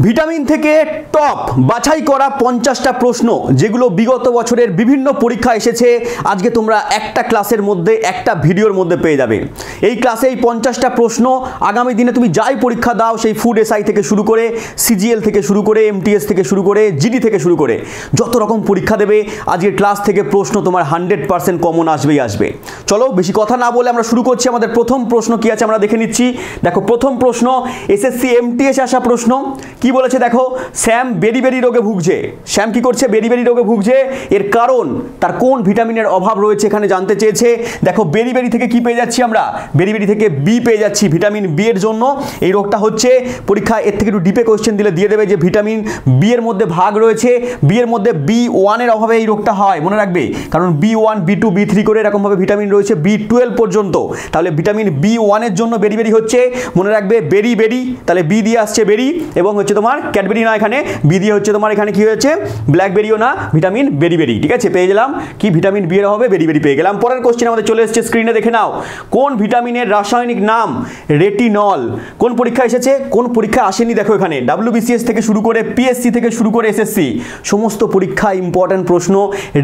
Vitamin থেকে top বাছাই করা 50টা প্রশ্ন যেগুলো বিগত বছরের বিভিন্ন পরীক্ষা এসেছে আজকে তোমরা একটা ক্লাসের মধ্যে একটা ভিডিওর মধ্যে পেয়ে যাবে। এই ক্লাসে এই 50টা প্রশ্ন আগামী দিনে তুমি যাই পরীক্ষা দাও, সেই ফুড এসআই থেকে শুরু করে সিজিএল থেকে শুরু করে এমটিএস থেকে শুরু করে জিডি থেকে শুরু করে যত রকম পরীক্ষা দেবে আজকের ক্লাস থেকে প্রশ্ন তোমার 100% কমন আসবেই আসবে। চলো বেশি কথা না বলে আমরা শুরু করছি। আমাদের প্রথম প্রশ্ন কি আছে আমরা দেখে নিচ্ছি। দেখো প্রথম প্রশ্ন এসএসসি এমটিএস আসা প্রশ্ন। কি বলেছে দেখো, শ্যাম বেরি রোগে ভুগছে। শ্যাম কি করছে? বেরি রোগে ভুগছে। এর কারণ তার কোন ভিটামিনের অভাব রয়েছে এখানে জানতে চেয়েছে। দেখো বেরি থেকে কি পেয়ে যাচ্ছি আমরা? বেরি থেকে বি পেয়ে যাচ্ছি। ভিটামিন বি এর জন্য এই রোগটা হচ্ছে। পরীক্ষা এর থেকে একটু ডিপে কোশ্চেন দিলে দিয়ে দেবে যে ভিটামিন বি এর মধ্যে ভাগ রয়েছে। বি এর মধ্যে B1 এর অভাবে এই রোগটা হয়, মনে রাখবে। কারণ B1 B2 B3 করে এরকমভাবে ভিটামিন রয়েছে B12 পর্যন্ত। তাহলে ভিটামিন B1 এর জন্য বেরি হচ্ছে, মনে রাখবে বেরি। তাহলে বি দিয়ে আসছে বেরি এবং হচ্ছে তোমার ক্যাডবেরি না, এখানে বি দিয়ে হচ্ছে তোমার এখানে কি হয়েছে ব্ল্যাকবেরিও না, ভিটামিন বেরি। ঠিক আছে, পেয়ে গেলাম কি ভিটামিন বি এর হবে বেরি পেয়ে গেলাম। পরের কোশ্চেন আমাদের চলে এসেছে, স্ক্রিনে দেখে নাও। কোন ভিটামিনের রাসায়নিক নাম রেটিনল? কোন পরীক্ষা এসেছে, কোন পরীক্ষা আসেনি? দেখো এখানে WBCS থেকে শুরু করে পিএসসি থেকে শুরু করে এসএসসি সমস্ত পরীক্ষা ইম্পর্টেন্ট প্রশ্ন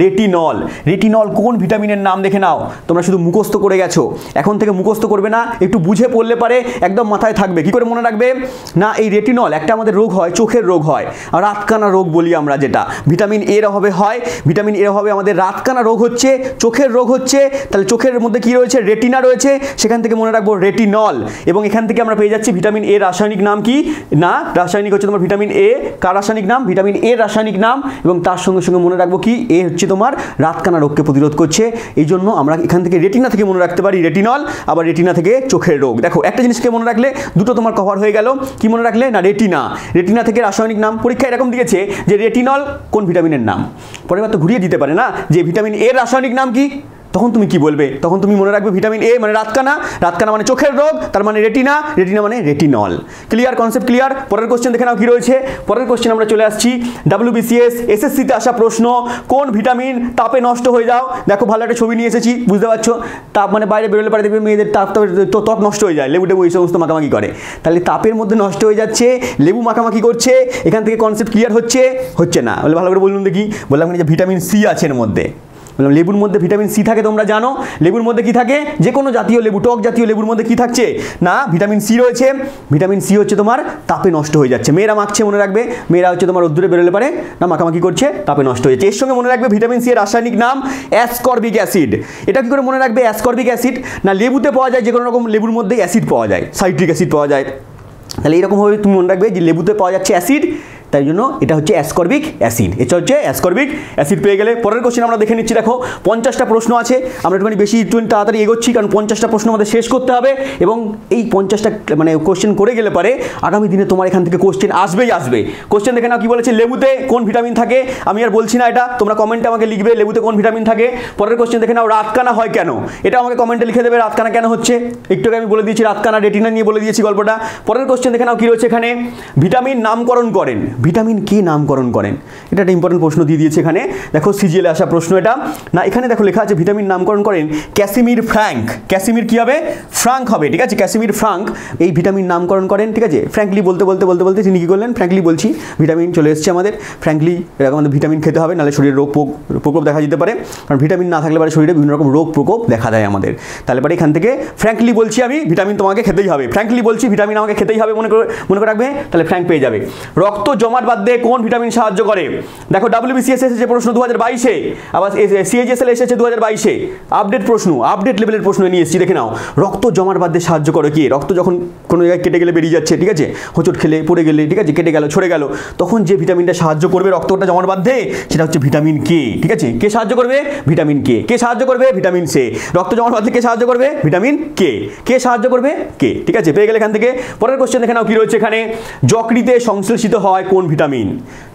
রেটিনল কোন ভিটামিনের নাম দেখে নাও। তোমরা শুধু মুখস্থ করে গেছো, এখন থেকে মুখস্থ করবে না, একটু বুঝে পড়লে পারে একদম মাথায় থাকবে। কি করে মনে রাখবে না, এই রেটিনল একটা আমাদের রোগ হয়, চোখের রোগ হয়, রাতকানা রোগ বলি আমরা, যেটা ভিটামিন এর অভাবে হয়। ভিটামিন এর অভাবে আমাদের রাতকানা রোগ হচ্ছে, চোখের রোগ হচ্ছে। তাহলে চোখের মধ্যে কি রয়েছে? রেটিনা রয়েছে, সেখান থেকে মনে রাখবো রেটিনল। এবং এখান থেকে আমরা পেয়ে যাচ্ছি ভিটামিন এর রাসায়নিক নাম কি না, রাসায়নিক হচ্ছে তোমার ভিটামিন এ। কার রাসায়নিক নাম? ভিটামিন এর রাসায়নিক নাম। এবং তার সঙ্গে সঙ্গে মনে রাখবো কি এ হচ্ছে তোমার রাতকানা রোগকে প্রতিরোধ করছে। এই জন্য আমরা এখান থেকে রেটিনা থেকে মনে রাখতে পারি রেটিনল, আবার রেটিনা থেকে চোখের রোগ। দেখো একটা জিনিসকে মনে রাখলে দুটো তোমার কভার হয়ে গেল। কি মনে রাখলে না, রেটিনা থেকে রাসায়নিক নাম। পরীক্ষা এরকম দিয়েছে যে রেটিনল কোন ভিটামিনের নাম, পরের বার তো ঘুরিয়ে দিতে পারে না যে ভিটামিন এর রাসায়নিক নাম কি, তখন তুমি কি বলবে? তখন তুমি মনে রাখবে ভিটামিন এ মানে রাতকানা মানে চোখের রোগ, তার মানে রেটিনা মানে রেটিনল। ক্লিয়ার? Concept clear? পরের কোশ্চেন দেখে নাও কি রয়েছে। পরের কোশ্চেন আমরা চলে আসছি WBCS এসএসসিতে আসা প্রশ্ন, কোন ভিটামিন তাপে নষ্ট হয়ে যাও? দেখো ভালো একটা ছবি নিয়ে এসেছি, বুঝতে পারছো। তাপ মানে বাইরে বেরোলে পারে দেখবে মেয়েদের ত্বক নষ্ট হয়ে যায়, লেবু এই সমস্ত মাখামাখি করে। তাহলে তাপের মধ্যে নষ্ট হয়ে যাচ্ছে, লেবু মাখামাখি করছে। এখান থেকে কনসেপ্ট ক্লিয়ার হচ্ছে না বলে ভালো করে বলুন দেখি। বললাম যে ভিটামিন সি আছে এর মধ্যে। লেবুর মধ্যে ভিটামিন সি থাকে, তোমরা জানো। লেবুর মধ্যে কি থাকে? যে কোনো জাতীয় লেবু, টক জাতীয় লেবুর মধ্যে কি থাকছে না ভিটামিন সি রয়েছে। ভিটামিন সি হচ্ছে তোমার তাপে নষ্ট হয়ে যাচ্ছে। মেয়েরা মাখছে, মনে রাখবে, মেয়েরা হচ্ছে তোমার রোদ্দুরে বেরোলে পারে না মাখামাখি করছে, তাপে নষ্ট হয়ে যাচ্ছে। এর সঙ্গে মনে রাখবে ভিটামিন সি এর রাসায়নিক নাম অ্যাসকর্বিক অ্যাসিড। এটা কি করে মনে রাখবে অ্যাসকর্বিক অ্যাসিড? না লেবুতে পাওয়া যায়, যে কোনো রকম লেবুর মধ্যে অ্যাসিড পাওয়া যায়, সাইট্রিক অ্যাসিড পাওয়া যায়। তাহলে এইরকমভাবে তুমি মনে রাখবে যে লেবুতে পাওয়া যাচ্ছে অ্যাসিড, তাই জন্য এটা হচ্ছে অ্যাসকর্বিক অ্যাসিড। এটা হচ্ছে অ্যাসকর্বিক অ্যাসিড পেয়ে গেলে। পরের কোশ্চেন আমরা দেখে নিচ্ছি। দেখো 50টা প্রশ্ন আছে, আমরা একটুখানি বেশি তাড়াতাড়ি এগোচ্ছি কারণ 50টা প্রশ্ন আমাদের শেষ করতে হবে। এবং এই 50টা মানে কোশ্চেন করে গেলে পারে আগামী দিনে তোমার এখান থেকে কোশ্চেন আসবে। কোশ্চেন দেখে নাও কি বলেছে, লেবুতে কোন ভিটামিন থাকে? আমি আর বলছি না, এটা তোমরা কমেন্টে আমাকে লিখবে লেবুতে কোন ভিটামিন থাকে। পরের কোশ্চেন দেখে নাও, রাতকানা হয় কেন? এটা আমাকে কমেন্টে লিখে দেবে রাতকানা কেন হচ্ছে। একটু আগে আমি বলে দিয়েছি রাতকানা রেটিনা নিয়ে বলে দিয়েছি গল্পটা। পরের কোশ্চেন দেখে নাও কি রয়েছে এখানে, ভিটামিন নামকরণ করেন। ভিটামিন কি নামকরণ করেন? এটা একটা ইম্পর্টেন্ট প্রশ্ন দিয়ে দিয়েছে এখানে। দেখো সিজিএলে আসা প্রশ্ন এটা না, এখানে দেখো লেখা আছে ভিটামিন নামকরণ করেন ক্যাসিমির ফ্রাঙ্ক। ক্যাসিমির কি হবে? ফ্রাঙ্ক হবে। ঠিক আছে, ক্যাসিমির ফ্রাঙ্ক এই ভিটামিন নামকরণ করেন। ঠিক আছে, ফ্র্যাঙ্কলি বলতে তিনি কি করলেন? ফ্র্যাঙ্কলি বলছি, ভিটামিন চলে এসছে আমাদের। ফ্র্যাঙ্কলি এরকম আমাদের ভিটামিন খেতে হবে, নাহলে শরীরে রোগ প্রকোপ দেখা যেতে পারে। কারণ ভিটামিন না থাকলে পারে শরীরে বিভিন্ন রকম রোগ প্রকোপ দেখা দেয় আমাদের। তাহলে পারে এখান থেকে ফ্র্যাঙ্কলি বলছি আমি, ভিটামিন তোমাকে খেতেই হবে। ফ্র্যাঙ্কলি বলছি ভিটামিন আমাকে খেতেই হবে, মনে করে রাখবে। তাহলে ফ্র্যাঙ্ক পেয়ে যাবে। রক্ত জমাট বাঁধতে কোন ভিটামিন সাহায্য করে? দেখো WBCS এসেছে প্রশ্ন 2022-এ, আবার CHSL এসেছে 2022-এ। আপডেট প্রশ্ন, আপডেট লেভেলের প্রশ্ন নিয়ে এসেছি, দেখে নাও। রক্ত জমাট বাঁধতে সাহায্য করে কি? রক্ত যখন কোনো জায়গায় কেটে গেলে বেরিয়ে যাচ্ছে, ঠিক আছে, হোঁচট খেলে পড়ে গেলে, ঠিক আছে, কেটে গেল ছড়ে গেল, তখন যে ভিটামিনটা সাহায্য করবে রক্তটা জমাট বাঁধতে সেটা হচ্ছে ভিটামিন কে। ঠিক আছে, কে সাহায্য করবে? Vitamin K. কে সাহায্য করবে? Vitamin C. রক্ত জমাট বাঁধতে কে সাহায্য করবে? Vitamin K. কে সাহায্য করবে? কে। ঠিক আছে, পেয়ে গেলে এখান থেকে। পরের কোশ্চেন দেখে নাও কি রয়েছে এখানে, যকৃতে সংশ্লেষিত হয় কোন ভিটামিন?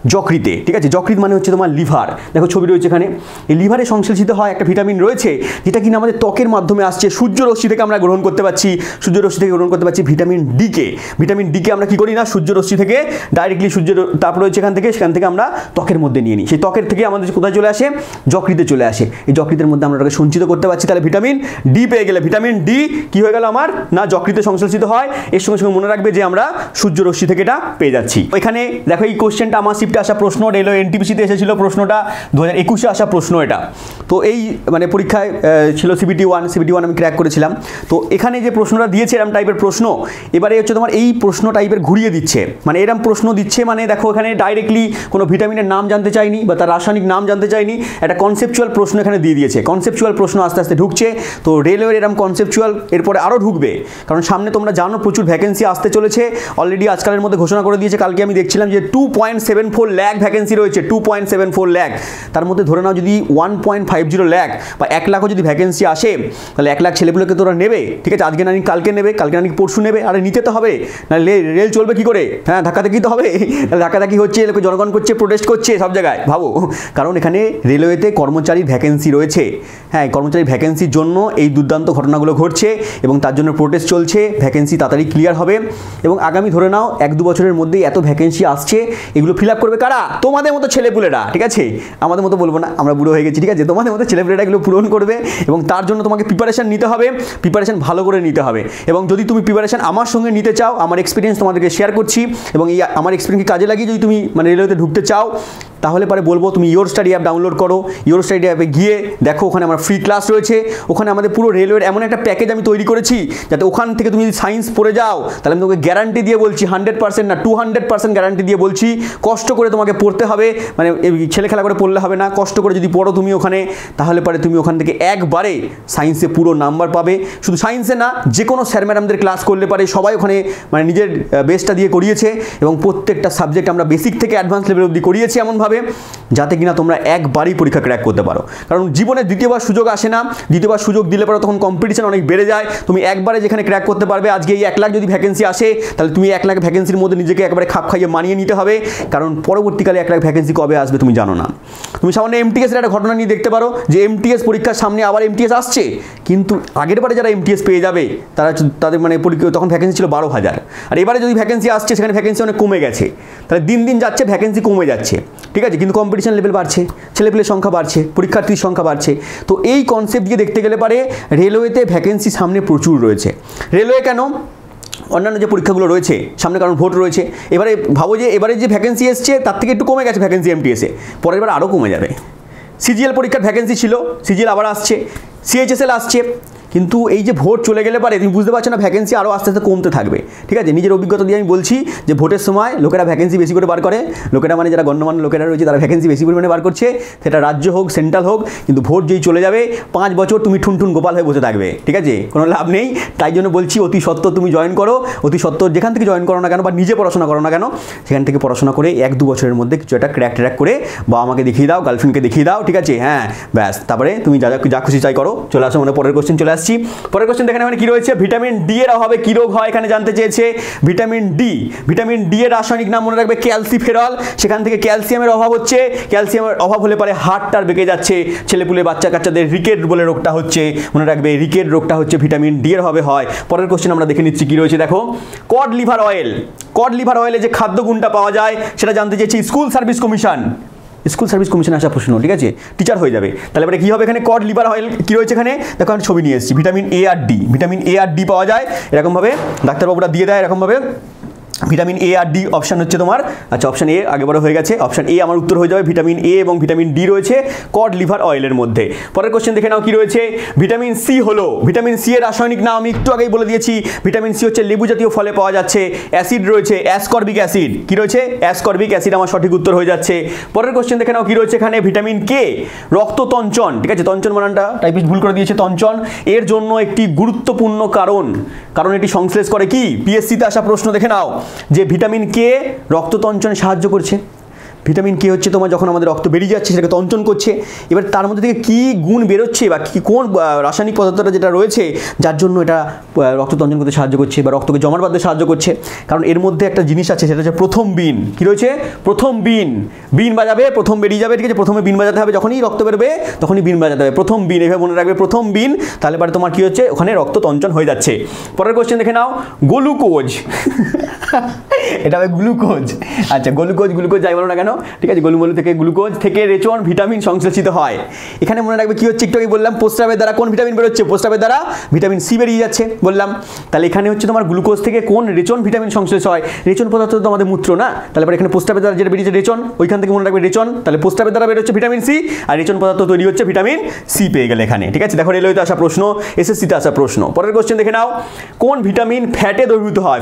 যকৃতে, ঠিক আছে। যকৃৎ মানে হচ্ছে তোমার লিভার, দেখো ছবি রয়েছে এখানে। এই লিভারে সংশ্লেষিত হয় একটা ভিটামিন রয়েছে যেটা কিনা আমাদের ত্বকের মাধ্যমে আসছে, সূর্যরশ্মি থেকে আমরা গ্রহণ করতে পারছি, সূর্যরশ্মি থেকে গ্রহণ করতে পারছি ভিটামিন ডিকে। ভিটামিন ডিকে আমরা কি করি না, সূর্যরশ্মি থেকে ডাইরেক্টলি সূর্যের তাপ রয়েছে সেখান থেকে আমরা ত্বকের মধ্যে নিয়ে নিই। সেই ত্বকের থেকে আমাদের কোথায় চলে আসে, যকৃতে চলে আসে। এই যকৃতের মধ্যে আমরা ওটাকে সঞ্চিত করতে পারছি। তাহলে ভিটামিন ডি পেয়ে গেলে, ভিটামিন ডি কি হয়ে গেল আমার না যকৃতে সংশ্লেষিত হয়। এর সঙ্গে সঙ্গে মনে রাখবে যে আমরা সূর্যরশ্মি থেকে এটা পেয়ে যাচ্ছি। এখানে দেখো এই কোশ্চেনটা আমার শিফটে আসা প্রশ্ন, রেলওয়ে এনটিপিসিতে এসেছিল প্রশ্নটা, 2021-এ আসা প্রশ্ন এটা। তো এই মানে পরীক্ষায় ছিল CBT 1 আমি ক্র্যাক করেছিলাম। তো এখানে যে প্রশ্নটা দিয়েছে এরম টাইপের প্রশ্ন, এবারে হচ্ছে তোমার এই প্রশ্ন টাইপের ঘুরিয়ে দিচ্ছে, মানে এরম প্রশ্ন দিচ্ছে, মানে দেখো এখানে ডাইরেক্টলি কোনো ভিটামিনের নাম জানতে চাইনি বা তার রাসায়নিক নাম জানতে চাইনি, একটা কনসেপচুয়াল প্রশ্ন এখানে দিয়ে দিয়েছে। কনসেপচুয়াল প্রশ্ন আস্তে আস্তে ঢুকছে। তো রেলওয়ের এরম কনসেপচুয়াল এরপরে আরও ঢুকবে, কারণ সামনে তোমরা জানো প্রচুর ভ্যাকেন্সি আসতে চলেছে। অলরেডি আজকালের মধ্যে ঘোষণা করে দিয়েছে, কালকে আমি দেখছিলাম যে 2.74 লাখ ভ্যাকেন্সি রয়েছে, 2.74 লাখ। তার মধ্যে ধরে নাও যদি 1.50 লাখ বা 1 লাখও যদি ভ্যাকেন্সি আসে, তাহলে 1 লাখ ছেলেগুলোকে তোরা নেবে, ঠিক আছে। আজকে নাকি কালকে নেবে, কালকে নাকি পরশু নেবে, আরে নিতে তো হবে, না রেল চলবে কি করে? হ্যাঁ, ধাক্কাধাক্কি তো হবে। ধাক্কাধাক্কি হচ্ছে, লোকে জনগণ করছে, প্রোটেস্ট করছে সব জায়গায়, ভাবো। কারণ এখানে রেলওয়েতে কর্মচারীর ভ্যাকেন্সি রয়েছে। হ্যাঁ, কর্মচারীর ভ্যাকেন্সির জন্য এই দুর্দান্ত ঘটনাগুলো ঘটছে এবং তার জন্য প্রোটেস্ট চলছে। ভ্যাকেন্সি তাড়াতাড়ি ক্লিয়ার হবে এবং আগামী ধরে নাও 1-2 বছরের মধ্যেই এত ভ্যাকেন্সি আসছে। এগুলো ফিল আপ করবে কারা? তোমাদের মতো ছেলেপুলেরা, ঠিক আছে। আমাদের মতো বলবো না, আমরা বুড়ো হয়ে গেছি, ঠিক আছে। তোমাদের মতো ছেলেপুলেরা এগুলো পূরণ করবে এবং তার জন্য তোমাকে প্রিপারেশন নিতে হবে, প্রিপারেশন ভালো করে নিতে হবে। এবং যদি তুমি প্রিপারেশন আমার সঙ্গে নিতে চাও, আমার এক্সপিরিয়েন্স তোমাদেরকে শেয়ার করছি এবং এই আমার এক্সপিরিয়েন্সকে কাজে লাগিয়ে যদি তুমি মানে রেলওয়েতে ঢুকতে চাও, তাহলে পরে বলবো তুমি ইয়োর স্টাডি অ্যাপ ডাউনলোড করো। ইয়োর স্টাডি অ্যাপে গিয়ে দেখো, ওখানে আমার ফ্রি ক্লাস রয়েছে। ওখানে আমাদের পুরো রেলওয়ের এমন একটা প্যাকেজ আমি তৈরি করেছি, যাতে ওখান থেকে তুমি যদি সায়েন্স পড়ে যাও, তাহলে আমি তোমাকে গ্যারান্টি দিয়ে বলছি, 100% না 200% গ্যারান্টি দিয়ে বলছি, কষ্ট করে তোমাকে পড়তে হবে, মানে ছেলে খেলা করে পড়লে হবে না। কষ্ট করে যদি পড়ো তুমি ওখানে, তাহলে পরে তুমি ওখান থেকে একবারে সায়েন্সে পুরো নাম্বার পাবে। শুধু সায়েন্সে না, যে কোনো স্যার ম্যাডামদের ক্লাস করলে পারে, সবাই ওখানে মানে নিজের বেস্টটা দিয়ে করিয়েছে এবং প্রত্যেকটা সাবজেক্ট আমরা বেসিক থেকে অ্যাডভান্স লেভেল অবধি করিয়েছি এমনভাবে যাতে কিনা তোমরা একবারই পরীক্ষা ক্র্যাক করতে পারো। কারণ জীবনে দ্বিতীয়বার সুযোগ আসে না, দ্বিতীয়বার সুযোগ দিলে পরে তখন কম্পিটিশন অনেক বেড়ে যায়। তুমি একবারে যেখানে ক্র্যাক করতে পারবে, আজকে এই 1 লাখ যদি ভ্যাকেন্সি আসে, তাহলে তুমি 1 লাখ ভ্যাকেন্সির মধ্যে নিজেকে একবারে খাপ খাইয়ে মানিয়ে নিতে হবে। কারণ পরবর্তীকালে 1 লাখ ভ্যাকেন্সি কবে আসবে তুমি জানো না। তুমি সামনে এমটিএসের একটা ঘটনা নিয়ে দেখতে পারো যে এমটিএস পরীক্ষার সামনে আবার এমটিএস আসছে, কিন্তু আগের বারে যারা এমটিএস পেয়ে যাবে তাদের মানে পরীক্ষা তখন ভ্যাকেন্সি ছিল 12,000, আর এবারে যদি ভ্যাকেন্সি আসছে সেখানে ভ্যাকেন্সি অনেক কমে গেছে। তাহলে দিন দিন যাচ্ছে ভ্যাকেন্সি কমে যাচ্ছে, ঠিক আছে। কিন্তু কম্পিটিশন লেভেল বাড়ছে, ছেলেপেলের সংখ্যা বাড়ছে, পরীক্ষার্থীর সংখ্যা বাড়ছে। তো এই কনসেপ্ট দিয়ে দেখতে গেলে পারে রেলওয়েতে ভ্যাকেন্সি সামনে প্রচুর রয়েছে। রেলওয়ে কেন, অন্যান্য যে পরীক্ষাগুলো রয়েছে সামনে, কারণ ভোট রয়েছে। এবারে ভাবো যে এবারে যে ভ্যাকেন্সি এসছে তার থেকে একটু কমে গেছে ভ্যাকেন্সি এমটিএসে, পরের বার আরও কমে যাবে। সিজিএল পরীক্ষার ভ্যাকেন্সি ছিল, সিজিএল আবার আসছে, সিএইচএসএল আসছে, কিন্তু এই যে ভোট চলে গেলে পারে তুমি বুঝতে পারছো না ভ্যাকেন্সি আরও আস্তে আস্তে কমতে থাকবে, ঠিক আছে। নিজের অভিজ্ঞতা দিয়ে আমি বলছি যে ভোটের সময় লোকেরা ভ্যাকেন্সি বেশি করে বার করে, লোকেরা মানে যারা গণ্যমান্য লোকেরা রয়েছে তারা ভ্যাকেন্সি বেশি পরিমাণে বার করছে, সেটা রাজ্য হোক সেন্ট্রাল হোক। কিন্তু ভোট যেই চলে যাবে 5 বছর তুমি ঠুনঠুন গোপাল হয়ে বসে থাকবে, ঠিক আছে, কোনো লাভ নেই। তাই জন্য বলছি অতি সত্ত্বর তুমি জয়েন করো, অতি সত্ত্বর যেখান থেকে জয়েন করো না কেন বা নিজে পড়াশোনা করো না কেন, সেখান থেকে পড়াশোনা করে 1-2 বছরের মধ্যে কিছু একটা ক্র্যাক করে বা আমাকে দেখিয়ে দাও, গার্লফ্রেন্ডকে দেখিয়ে দাও, ঠিক আছে, হ্যাঁ ব্যাস। তারপরে তুমি যা খুশি চাই করো। চলে আসো, মানে পরের কোশ্চেন চলে আসছি। পরের কোশ্চেন দেখেন এখানে কি রয়েছে, ভিটামিন ডি এর অভাবে কি রোগ হয় এখানে জানতে চেয়েছে। ভিটামিন ডি এর রাসায়নিক নাম মনে রাখবে ক্যালসিফেরল। সেখান থেকে ক্যালসিয়ামের অভাব হচ্ছে, ক্যালসিয়ামের অভাব হলে পরে হার্টটার বেঁকে যাচ্ছে, ছেলেপুলে বাচ্চা কাচ্চাদের রিকেট বলে রোগটা হচ্ছে, মনে রাখবে রিকেট রোগটা হচ্ছে ভিটামিন ডি এর অভাবে হয়। পরের কোশ্চেন আমরা দেখে নিচ্ছি কি রয়েছে, দেখো cod liver oil. Cod liver অয়েলে যে খাদ্য গুণটা পাওয়া যায় সেটা জানতে চেয়েছি school service commission. School service কমিশনে আসা প্রশ্ন, ঠিক আছে, টিচার হয়ে যাবে। তাহলে এবারে কী হবে, এখানে কড লিভার অয়েল কী রয়েছে এখানে দেখো, আমি ছবি নিয়ে এসেছি। ভিটামিন এ আর ডি, ভিটামিন এ আর ডি পাওয়া যায় এরকমভাবে, ডাক্তারবাবুরা দিয়ে দেয় এরকমভাবে। ভিটামিন এ আর ডি অপশান হচ্ছে তোমার, আচ্ছা অপশান এ আগে বড় হয়ে গেছে, অপশান এ আমার উত্তর হয়ে যাবে। ভিটামিন এ এবং ভিটামিন ডি রয়েছে কড লিভার অয়েলের মধ্যে। পরের কোশ্চেন দেখে নাও কি রয়েছে, ভিটামিন সি হলো, ভিটামিন সি এর রাসায়নিক নাম আমি একটু আগেই বলে দিয়েছি। ভিটামিন সি হচ্ছে লেবু জাতীয় ফলে পাওয়া যাচ্ছে, অ্যাসিড রয়েছে অ্যাসকর্বিক অ্যাসিড, কি রয়েছে অ্যাসকর্বিক অ্যাসিড, আমার সঠিক উত্তর হয়ে যাচ্ছে। পরের কোশ্চেন দেখে নাও কি রয়েছে এখানে, ভিটামিন কে রক্ততঞ্চন, ঠিক আছে, তঞ্চন বানানটা টাইপিস্ট ভুল করে দিয়েছে, তঞ্চন এর জন্য একটি গুরুত্বপূর্ণ কারণ এটি সংশ্লেষ করে কি, পিএসসিতে আসা প্রশ্ন দেখে নাও যে ভিটামিন কে রক্ততঞ্চনে সাহায্য করছে। ভিটামিন কে হচ্ছে তোমার যখন আমাদের রক্ত বেরিয়ে যাচ্ছে সেটাকে তঞ্চন করছে। এবার তার মধ্যে থেকে কী গুণ বেরোচ্ছে বা কী কোন রাসায়নিক পদার্থটা যেটা রয়েছে যার জন্য এটা রক্ত তঞ্চন করতে সাহায্য করছে বা রক্তকে জমাট বাঁধতে সাহায্য করছে। কারণ এর মধ্যে একটা জিনিস আছে, সেটা হচ্ছে প্রথম বিন। কী রয়েছে? প্রথম বিন। বিন বাজাবে, প্রথম বেরিয়ে যাবে, ঠিক আছে? প্রথমে বিন বাজাতে হবে, যখনই রক্ত বেরোবে তখনই বিন বাজাতে হবে, প্রথম বিন। এভাবে মনে রাখবে, প্রথম বিন। তাহলে পরে তোমার কী হচ্ছে? ওখানে রক্ত তঞ্চন হয়ে যাচ্ছে। পরের কোশ্চেন দেখে নাও, গ্লুকোজ। এটা হবে গ্লুকোজ। আচ্ছা, গ্লুকোজ যাই বলো না কেন, ঠিক আছে? গলুমলু থেকে গ্লুকোজ থেকে রেচন ভিটামিন সংশ্লেষিত হয়। এখানে মনে রাখবে কী হচ্ছে, একটু আগে বললাম প্রস্রাবের দ্বারা কোন ভিটামিন বেরোচ্ছে? প্রস্রাবের দ্বারা ভিটামিন সি বেরিয়ে যাচ্ছে বললাম। তাহলে এখানে হচ্ছে তোমার গ্লুকোজ থেকে কোন রেচন ভিটামিন সংশ্লেষ হয়? রেচন পদার্থ তো আমাদের মূত্র না, তাহলে পরে এখানে প্রস্রাবের দ্বারা যেটা বেরিয়েছে রেচন, ওইখান থেকে মনে রাখবে রেচন। তাহলে প্রস্রাবের দ্বারা বেরোচ্ছে ভিটামিন সি, আর রেচন পদার্থ তৈরি হচ্ছে ভিটামিন সি পেয়ে গেলে এখানে, ঠিক আছে? দেখো রেলওয়েতে আসা প্রশ্ন, এসএসসিতে আসা প্রশ্ন। পরের কোশ্চেন দেখে নাও, কোন ভিটামিন ফ্যাটে দ্রবীভূত হয়?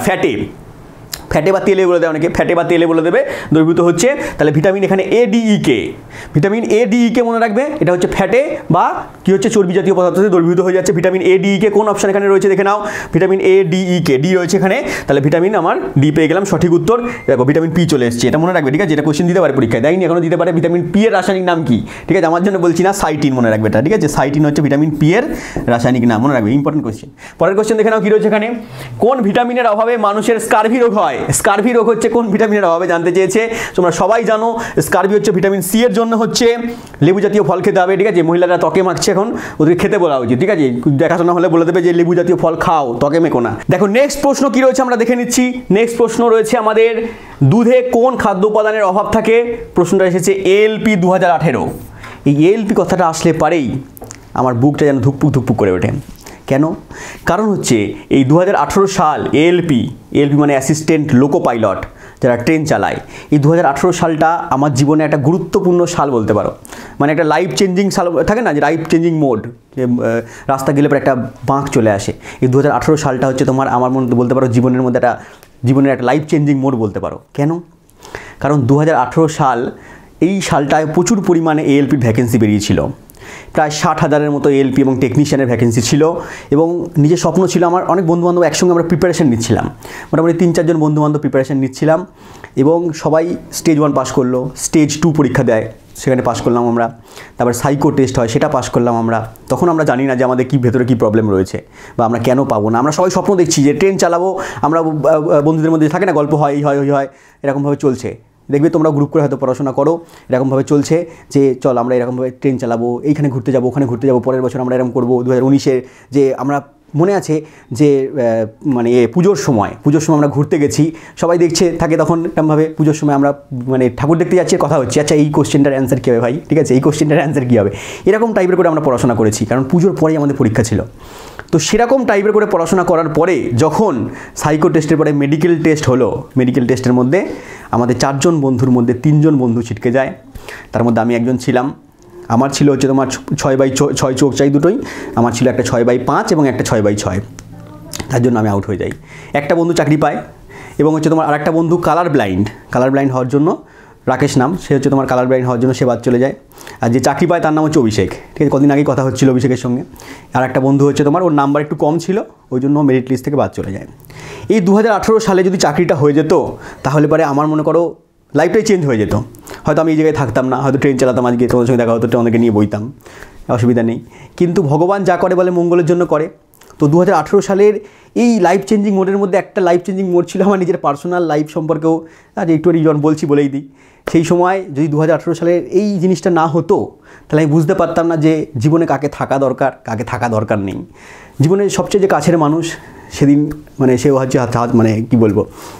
ফ্যাটে বা তেলে বলে দেয় অনেকে, ফ্যাটে বা তেলে বলে দেবে দ্রবীভূত হচ্ছে। তাহলে ভিটামিন এখানে এডিইকে, ভিটামিন এডিইকে মনে রাখবে, এটা হচ্ছে ফ্যাটে বা কি হচ্ছে চর্বি জাতীয় পদার্থতে দ্রবীভূত হয়ে যাচ্ছে। ভিটামিন এডিইকে কোন অপশন এখানে রয়েছে দেখে নাও, ভিটামিন এডিইকে, ডি রয়েছে এখানে। তাহলে ভিটামিন আমার ডি পেয়ে গেলাম সঠিক উত্তর। দেখো ভিটামিন পি চলে এসেছে, এটা মনে রাখবে, ঠিক আছে? এটা কোশ্চেন দিতে পারে পরীক্ষায়, দেয়নি এখনো, দিতে পারে। ভিটামিন পি এর রাসায়নিক নাম কি? ঠিক আছে, আমার জন্য বলছি না, সাইটিন মনে রাখবে এটা, ঠিক আছে? সাইটিন হচ্ছে ভিটামিন পি এর রাসায়নিক নাম, মনে রাখবে, ইম্পর্টেন্ট কোশ্চেন। পরের কোশ্চেন দেখে নাও কি রয়েছে এখানে, কোন ভিটামিনের অভাবে মানুষের স্কারভি রোগ হয়? স্কারভি রোগ হচ্ছে কোন ভিটামিনের অভাবে জানতে চেয়েছে। তোমরা সবাই জানো স্কারভি হচ্ছে ভিটামিন সি এর জন্য হচ্ছে লেবু জাতীয় ফল খেতে হবে, ঠিক আছে? মহিলারা ত্বকে মাখছে এখন, ওদের খেতে বলা উচিত, ঠিক আছে? দেখাশোনা হলে বলে দেবে যে লেবু জাতীয় ফল খাও, ত্বকে মেখো না। দেখো নেক্সট প্রশ্ন কি রয়েছে আমরা দেখে নিচ্ছি। নেক্সট প্রশ্ন রয়েছে আমাদের, দুধে কোন খাদ্য উপাদানের অভাব থাকে? প্রশ্নটা এসেছে এএলপি 2018। এই এএলপি কথাটা আসলে পারেই আমার বুকটা যেন ধুকপুক ধুকপুক করে ওঠে। কেন? কারণ হচ্ছে এই 2018 সাল এএলপি মানে অ্যাসিস্ট্যান্ট লোকো পাইলট, যারা ট্রেন চালায়, এই 2018 সালটা আমার জীবনে একটা গুরুত্বপূর্ণ সাল বলতে পারো। মানে একটা লাইফ চেঞ্জিং সাল থাকে না, যে লাইফ চেঞ্জিং মোড, যে রাস্তা গেলে পরে একটা বাঁক চলে আসে। এই 2018 সালটা হচ্ছে তোমার আমার মধ্যে বলতে পারো জীবনের মধ্যে একটা লাইফ চেঞ্জিং মোড বলতে পারো। কেন? কারণ 2018 সাল, এই সালটায় প্রচুর পরিমাণে এএলপির ভ্যাকেন্সি বেরিয়েছিল। প্রায় 60,000-এর মতো এএলপি এবং টেকনিশিয়ানের ভ্যাকেন্সি ছিল। এবং নিজের স্বপ্ন ছিল, আমার অনেক বন্ধুবান্ধব একসঙ্গে আমরা প্রিপারেশান নিচ্ছিলাম, মোটামুটি 3-4 জন বন্ধুবান্ধব প্রিপারেশান নিচ্ছিলাম। এবং সবাই স্টেজ 1 পাস করলো, স্টেজ 2 পরীক্ষা দেয়, সেখানে পাস করলাম আমরা। তারপর সাইকো টেস্ট হয়, সেটা পাস করলাম আমরা। তখন আমরা জানি না যে আমাদের কি ভেতরে কী প্রবলেম রয়েছে বা আমরা কেন পাবো না। আমরা সবাই স্বপ্ন দেখছি যে ট্রেন চালাবো, আমরা বন্ধুদের মধ্যে থাকে না, গল্প হয়, এই হয়, এরকমভাবে চলছে। দেখবে তোমরা গ্রুপ করে হয়তো পড়াশোনা করো, এরকমভাবে চলছে যে চল আমরা এরকমভাবে ট্রেন চালাবো, এইখানে ঘুরতে যাবো, ওখানে ঘুরতে যাবো, পরের বছর আমরা এরকম করবো। 2019-এর যে আমরা মনে আছে যে মানে পুজোর সময় আমরা ঘুরতে গেছি, সবাই দেখছে থাকে, তখন এরকমভাবে পুজোর সময় আমরা মানে ঠাকুর দেখতে যাচ্ছি, কথা হচ্ছে আচ্ছা এই কোশ্চেনটার অ্যান্সার কী হবে ভাই, ঠিক আছে? এই কোশ্চেনটার অ্যান্সার কী হবে? এরকম টাইপের করে আমরা পড়াশোনা করেছি, কারণ পুজোর পরেই আমাদের পরীক্ষা ছিল। তো সেরকম টাইপের করে পড়াশোনা করার পরে যখন সাইকো টেস্টের পরে মেডিকেল টেস্ট হলো, মেডিকেল টেস্টের মধ্যে আমাদের 4 জন বন্ধুর মধ্যে 3 জন বন্ধু ছিটকে যায়। তার মধ্যে আমি একজন ছিলাম। আমার ছিল হচ্ছে তোমার 6/6 চোখ চাই দুটোই, আমার ছিল একটা 6/5 এবং একটা 6/6, তার জন্য আমি আউট হয়ে যাই। একটা বন্ধু চাকরি পায় এবং হচ্ছে তোমার আরেকটা বন্ধু কালার ব্লাইন্ড হওয়ার জন্য, রাকেশ নাম, সে হচ্ছে তোমার কালার ব্লাইন্ড হওয়ার জন্য সে বাদ চলে যায়। আর যে চাকরি পায় তার নাম হচ্ছে অভিষেক, ঠিক আছে? কদিন আগেই কথা হচ্ছিল অভিষেকের সঙ্গে। আর একটা বন্ধু হচ্ছে তোমার, ওর নাম্বার একটু কম ছিল, ওই জন্য মেরিট লিস্ট থেকে বাদ চলে যায়। এই 2018 সালে যদি চাকরিটা হয়ে যেত, তাহলে পরে আমার মনে করো লাইফটাই চেঞ্জ হয়ে যেত। হয়তো আমি এই জায়গায় থাকতাম না, হয়তো ট্রেন চালাতাম, আজকে তোমাদের সঙ্গে দেখা হতো, তোমাদেরকে নিয়ে বইতাম, অসুবিধা নেই। কিন্তু ভগবান যা করে বলে মঙ্গলের জন্য করে। তো 2018 সালের এই লাইফ চেঞ্জিং মোডের মধ্যে একটা লাইফ চেঞ্জিং মোড ছিল আমার নিজের পার্সোনাল লাইফ সম্পর্কেও। আজ একটু বলছি বলেই দিই, সেই সময় যদি 2018 সালের এই জিনিসটা না হতো, তাহলে আমি বুঝতে পারতাম না যে জীবনে কাকে থাকা দরকার, কাকে থাকা দরকার নেই। জীবনের সবচেয়ে যে কাছের মানুষ, সেদিন মানে সেও হচ্ছে হাত মানে কী বলবো,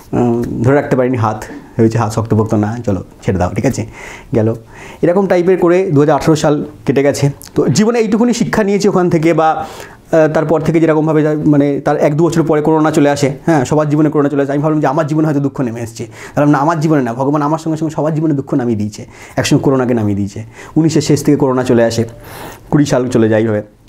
ধরে রাখতে পারিনি, হাত হয়েছে হাত শক্তপোক্ত না, চলো ছেড়ে দাও, ঠিক আছে, গেল। এরকম টাইপের করে 2018 সাল কেটে গেছে। তো জীবনে এইটুকুনি শিক্ষা নিয়েছি ওখান থেকে, বা তারপর থেকে যেরকমভাবে মানে তার 1-2 বছর পরে করোনা চলে আসে। হ্যাঁ, সবার জীবনে করোনা চলে আসে। আমি ভাবলাম যে আমার জীবনে হয়তো দুঃখ নেমে এসছে, তাহলে না, আমার জীবনে না, ভগবান আমার সঙ্গে সঙ্গে সবার জীবনে দুঃখ নামিয়ে দিয়েছে, একসঙ্গে করোনাকে নামিয়ে দিয়েছে। 19-এর শেষ থেকে করোনা চলে আসে, 20 সাল চলে যায় হয়ে।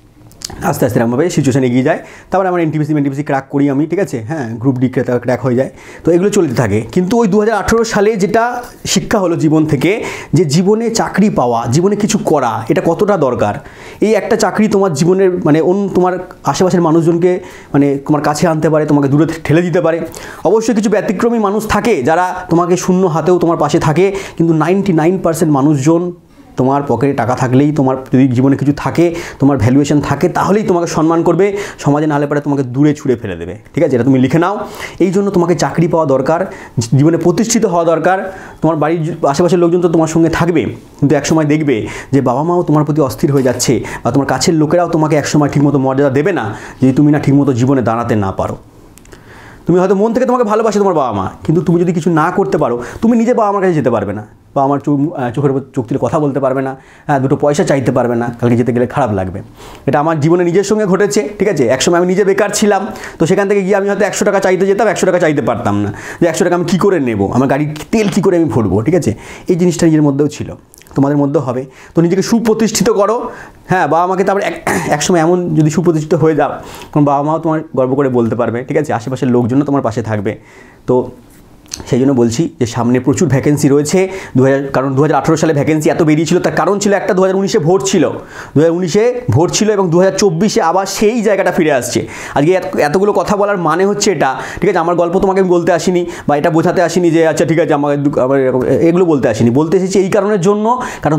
আস্তে আস্তে এরকমভাবে সিচুয়েশন এগিয়ে যায়। তারপরে আমার এনটিপিসি ক্র্যাক করি আমি, ঠিক আছে, হ্যাঁ, গ্রুপ ডি ক্র্যাক হয়ে যায়। তো এগুলো চলতে থাকে। কিন্তু ওই 2018 সালে যেটা শিক্ষা হলো জীবন থেকে, যে জীবনে চাকরি পাওয়া, জীবনে কিছু করা, এটা কতটা দরকার। এই একটা চাকরি তোমার জীবনের মানে তোমার আশেপাশের মানুষজনকে মানে তোমার কাছে আনতে পারে, তোমাকে দূরে ঠেলে দিতে পারে। অবশ্যই কিছু ব্যতিক্রমী মানুষ থাকে যারা তোমাকে শূন্য হাতেও তোমার পাশে থাকে, কিন্তু 99% মানুষজন তোমার পকেটে টাকা থাকলেই, তোমার যদি জীবনে কিছু থাকে, তোমার ভ্যালুয়েশন থাকে, তাহলেই তোমাকে সম্মান করবে। সমাজে নাহলে পরে তোমাকে দূরে ছুঁড়ে ফেলে দেবে, ঠিক আছে, এটা তুমি লিখে নাও। এই জন্য তোমাকে চাকরি পাওয়া দরকার, জীবনে প্রতিষ্ঠিত হওয়া দরকার। তোমার বাড়ির আশেপাশের লোকজন তো তোমার সঙ্গে থাকবে, কিন্তু একসময় দেখবে যে বাবা মাও তোমার প্রতি অস্থির হয়ে যাচ্ছে, বা তোমার কাছের লোকেরাও তোমাকে একসময় ঠিকমতো মর্যাদা দেবে না, যদি তুমি না ঠিকমতো জীবনে দাঁড়াতে না পারো। তুমি হয়তো মন থেকে তোমাকে ভালোবাসে তোমার বাবা মা, কিন্তু তুমি যদি কিছু না করতে পারো, তুমি নিজে বাবা মার কাছে যেতে পারবে না, বা আমার চোখের উপর চোখ তুলে কথা বলতে পারবে না, হ্যাঁ, দুটো পয়সা চাইতে পারবে না, কালকে যেতে গেলে খারাপ লাগবে। এটা আমার জীবনে নিজের সঙ্গে ঘটেছে, ঠিক আছে। একসময় আমি নিজে বেকার ছিলাম, তো সেখান থেকে গিয়ে আমি হয়তো 100 টাকা চাইতে যেতাম, 100 টাকা চাইতে পারতাম না, যে 100 টাকা আমি কী করে নেবো, আমার গাড়ির তেল কী করে আমি ভরবো, ঠিক আছে। এই জিনিসটা নিজের মধ্যেও ছিল, তোমাদের মধ্যেও হবে। তো নিজেকে সুপ্রতিষ্ঠিত করো, হ্যাঁ, বাবা মাকে তারপরে একসময় এমন যদি সুপ্রতিষ্ঠিত হয়ে যাও, তখন বাবা মাও তোমার গর্ব করে বলতে পারবে, ঠিক আছে, আশেপাশের লোকজন তোমার পাশে থাকবে। তো সেই জন্য বলছি যে সামনে প্রচুর ভ্যাকেন্সি রয়েছে। কারণ 2018 সালে ভ্যাকেন্সি এত বেরিয়েছিল, তার কারণ ছিল একটা, 2019-এ ভোট ছিল, 2019-এ ভোট ছিল, এবং 2024-এ আবার সেই জায়গাটা ফিরে আসছে। আজকে এতগুলো কথা বলার মানে হচ্ছে এটা, ঠিক আছে। আমার গল্প তোমাকে আমি বলতে আসিনি, বা এটা বোঝাতে আসিনি যে আচ্ছা ঠিক আছে আমার এগুলো বলতে আসিনি, বলতে এসেছি এই কারণের জন্য, কারণ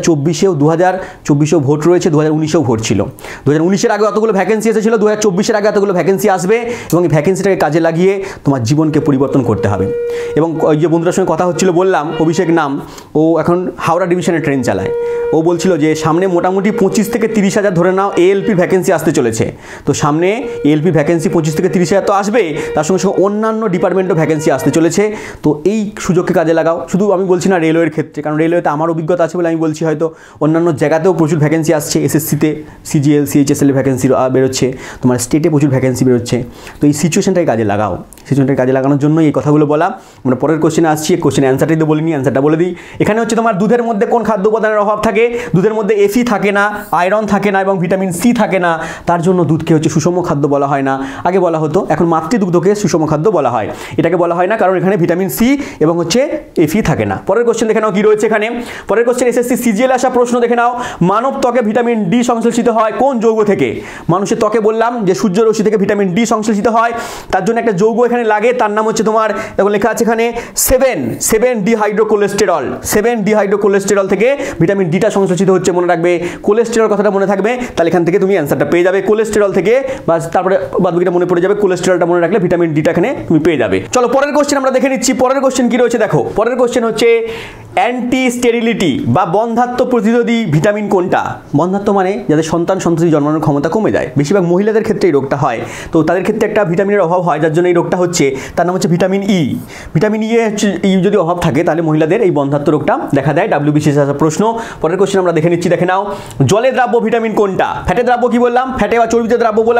2024-এও ভোট রয়েছে, 2019-এও ভোট ছিল। 2019-এর আগে অতগুলো ভ্যাকেন্সি এসেছিল, 2024-এর আগে এতগুলো ভ্যাকেন্সি আসবে, এবং এই ভ্যাকেন্সিটাকে কাজে লাগিয়ে তোমার জীবনকে পরিবর্তন করতে হবে। এবং ওই যে বন্ধুদের সঙ্গে কথা হচ্ছিল, বললাম অভিষেক নাম, ও এখন হাওড়া ডিভিশনে ট্রেন চালায়। ও বলছিল যে সামনে মোটামুটি 25 থেকে 30 হাজার ধরে নাও এএলপির ভ্যাকেন্সি আসতে চলেছে। তো সামনে এএলপি ভ্যাকেন্সি 25 থেকে 30 হাজার তো আসবেই, তার সঙ্গে সঙ্গে অন্যান্য ডিপার্টমেন্টও ভ্যাকেন্সি আসতে চলেছে। তো এই সুযোগকে কাজে লাগাও। শুধু আমি বলছি না রেলওয়ের ক্ষেত্রে, কারণ রেলওয়েতে আমার অভিজ্ঞতা আছে বলে আমি বলছি, হয়তো অন্যান্য জায়গাতেও প্রচুর ভ্যাকেন্সি আসছে। এসএসসিতে সিজিএল সিএইচএসএল ভ্যাকেন্সি বেরোচ্ছে, তোমার স্টেটে প্রচুর ভ্যাকেন্সি বেরোচ্ছে। তো এই সিচুয়েশনটাকে কাজে লাগাও, সিচুয়েশনটাকে কাজে লাগানোর জন্য এই কথাগুলো বলা। আমরা পরের কোশ্চেনে আসছি, কোশ্চেনের অ্যান্সারটাই তো বলিনি, অ্যান্সারটা বলে দিই। এখানে হচ্ছে তোমার দুধের মধ্যে কোন খাদ্য উপাদানের অভাব থাকে? দুধের মধ্যে এফি থাকে না, আয়রন থাকে না, এবং ভিটামিন সি থাকে না। তার জন্য দুধকে হচ্ছে সুষম খাদ্য বলা হয় না। আগে বলা হতো, এখন মাতৃদুগ্ধকে সুষম খাদ্য বলা হয়। এটাকে বলা হয় না কারণ এখানে ভিটামিন সি এবং হচ্ছে এফি থাকে না। পরের কোশ্চেন দেখে নাও কি রয়েছে এখানে। পরের কোশ্চেন এসএসসি সিজিএল আসা প্রশ্ন দেখে নাও। মানব ত্বকে ভিটামিন ডি সংশ্লেষিত হয় কোন যৌগ থেকে? মানুষের ত্বকে বললাম যে সূর্যরশ্মি থেকে ভিটামিন ডি সংশ্লেষিত হয়, তার জন্য একটা যৌগ এখানে লাগে, তার নাম হচ্ছে তোমার, দেখো লেখা আছে এখানে 7 ডিহাইড্রোকোলেস্টেরল। 7 ডিহাইড্রোকোলেস্টেরল থেকে ভিটামিন ডিটা সংশ্লেষিত হচ্ছে, মনে রাখবে। কোলেস্টেরল কথাটা মনে থাকবে, তাহলে এখান থেকে তুমি অ্যান্সারটা পেয়ে যাবে। কোলেস্টেরল থেকে, বা তারপরে বাদবাকিটা মনে পড়ে যাবে। কোলেস্টেরলটা মনে রাখলে ভিটামিন ডিটা এখানে তুমি পেয়ে যাবে। চলো পরের কোশ্চেন আমরা দেখে নিচ্ছি। পরের কোশ্চেন কি রয়েছে দেখো। পরের কোশ্চেন হচ্ছে অ্যান্টি স্টেরিলিটি বা বন্ধ্যাত্ব প্রতিরোধী ভিটামিন কোনটা? বন্ধ্যাত্ব মানে যাদের সন্ততি জন্মানোর ক্ষমতা কমে যায়, বেশিরভাগ মহিলাদের ক্ষেত্রে এই রোগটা হয়। তো তাদের ক্ষেত্রে একটা ভিটামিনের অভাব হয়, যার জন্য এই রোগটা হচ্ছে। তার নাম হচ্ছে ভিটামিন ই। ভিটামিন ই যদি অভাব থাকে, তাহলে মহিলাদের এই বন্ধ্যাত্ব রোগটা দেখা দেয়। WBCS আসা প্রশ্ন। পরের কোশ্চেন আমরা দেখে নিচ্ছি, দেখে নাও। জলে দ্রাব্য ভিটামিন কোনটা? ফ্যাটে দ্রাব্য কি বললাম? ফ্যাটে বা চর্বিতে দ্রাব্য বললাম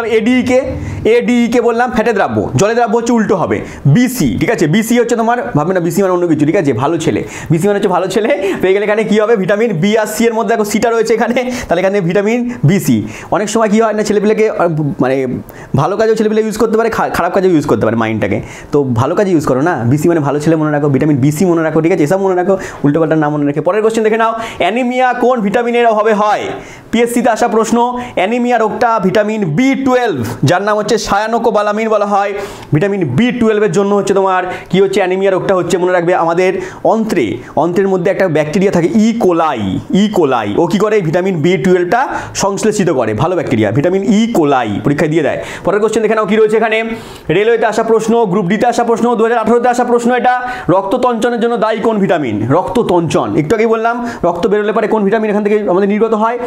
এডিইকে বললাম ফ্যাটে দ্রাব্য। জলে দ্রাব্য হচ্ছে উল্টো হবে, বিসি, ঠিক আছে। বিসি হচ্ছে তোমার, ভাববে না বিসি মানে অন্য কিছু, ঠিক আছে, ভালো ছেলে। বিসি মানে হচ্ছে ভালো ছেলে, পেয়ে গেলে এখানে কি হবে? ভিটামিন বি আর সি এর মধ্যে দেখো সিটা রয়েছে এখানে, তাহলে এখানে ভিটামিন বিসি। অনেক সময় কি হয় না, ছেলেপিলেকে মানে ভালো কাজেও ছেলেপিলে ইউজ করতে পারে, খারাপ কাজেও ইউজ করতে পারে মাইন্ডটাকে। তো ভালো কাজে ইউজ করো না, বিসি মানে ভালো ছেলে মনে রাখো, ভিটামিন বিসি মনে রাখো, ঠিক আছে, এসব মনে রাখো, উল্টোপাল্টার নাম মনে রেখে। পরের কোশ্চেন দেখে নাও। অ্যানিমিয়া কোন ভিটামিনের অভাবে হয়? পিএসসিতে আসা প্রশ্ন। অ্যানিমিয়া রোগটা ভিটামিন B12, যার নাম হচ্ছে সায়ানোকোবালামিন বলা হয়। ভিটামিন B12 এর জন্য হচ্ছে তোমার কি হচ্ছে অ্যানিমিয়া রোগটা হচ্ছে, মনে রাখবে আমাদের অন্ত্রের মধ্যে একটা ব্যাকটেরিয়া থাকে ই কোলাই। ও কি করে? ভিটামিন B12টা সংশ্লেষিত করে, ভালো ব্যাকটেরিয়া, ভিটামিন ই কোলাই, পরীক্ষায় দিয়ে দেয়। পরের কোশ্চেন দেখে নাও কি রয়েছে এখানে। রেলওয়েতে আসা প্রশ্ন, গ্রুপ ডিতে আসা প্রশ্ন, 2018-তে আসা প্রশ্ন এটা। রক্ততঞ্চনের জন্য দায়ী কোন ভিটামিন? রক্ততঞ্চন, একটু আগেই বললাম, রক্ত বেরোলে পরে কোন ভিটামিন এখান থেকে আমাদের নির্গত হয়?